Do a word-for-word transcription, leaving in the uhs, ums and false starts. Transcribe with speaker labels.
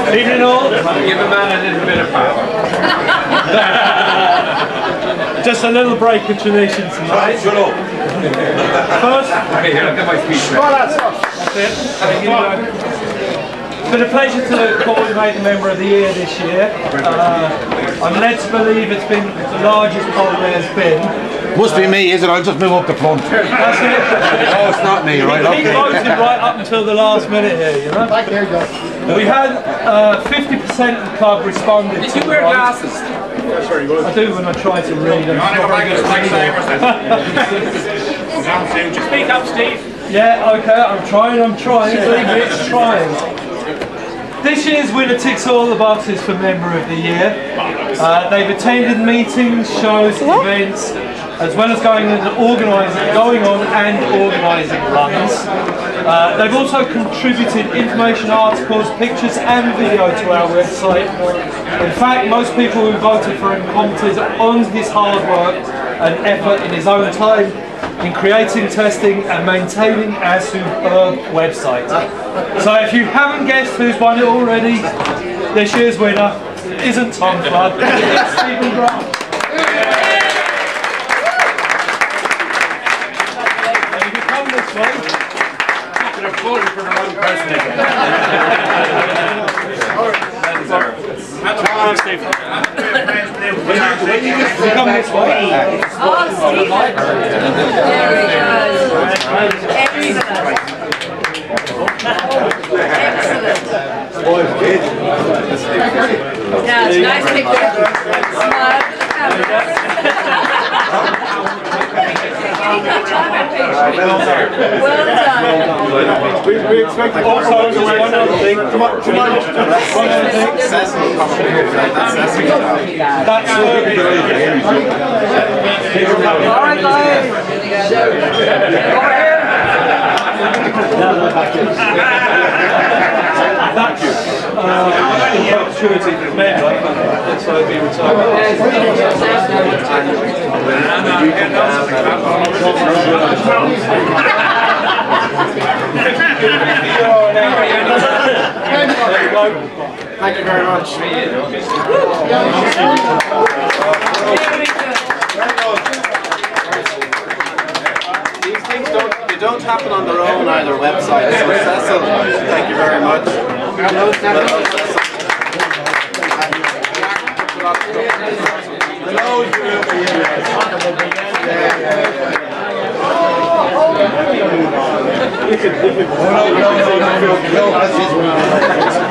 Speaker 1: Evening all.
Speaker 2: Give a man a little bit of power.
Speaker 1: Just a little break of tradition tonight.
Speaker 3: Shut up.
Speaker 1: First,
Speaker 2: Okay, here, look at my speech.
Speaker 1: that's it. It's been a pleasure to coordinate the Member of the Year this year. Uh, I'm led to believe it's been the largest poll there's been.
Speaker 3: Must be me, is it? I'll just move up the front.
Speaker 1: That's it.
Speaker 3: Oh, it's not me, right?
Speaker 1: Keep voting right up until the last minute here, you know?
Speaker 4: There you go.
Speaker 1: We had uh, fifty percent of the club responded.
Speaker 2: Did
Speaker 1: to
Speaker 2: you wear
Speaker 1: the vote.
Speaker 2: glasses?
Speaker 1: I do when I try to read. I'm not very good at reading.
Speaker 2: Speak up, Steve.
Speaker 1: Yeah, okay, I'm trying, I'm trying, believe me, it's trying. This year's winner ticks all the boxes for Member of the Year. Uh, they've attended meetings, shows, events, as well as going and organising, going on and organising runs. Uh, they've also contributed information articles, pictures and video to our website. In fact, most people who voted for him commented on his hard work and effort in his own time in creating, testing and maintaining our superb website. So if you haven't guessed who's won it already, this year's winner isn't Tom Flood, it's Stephen Grant. And if you come this way,
Speaker 2: You could have voted for the wrong person again.
Speaker 1: come this way.
Speaker 5: Oh, Stephen! Very good. Excellent. Excellent. Yeah, it's nice picture. Smile for the camera. Well done.
Speaker 1: We, we expect also just one other thing. Come on, come on. One other thing. That's alright guys. That's uh, in perpetuity for men, right? That's why we retire.
Speaker 4: Thank you very much. These things don't, they don't happen on their own either website. So Cecil, thank you very much. Well, Cecil.
Speaker 3: No, no, no, no, no, no.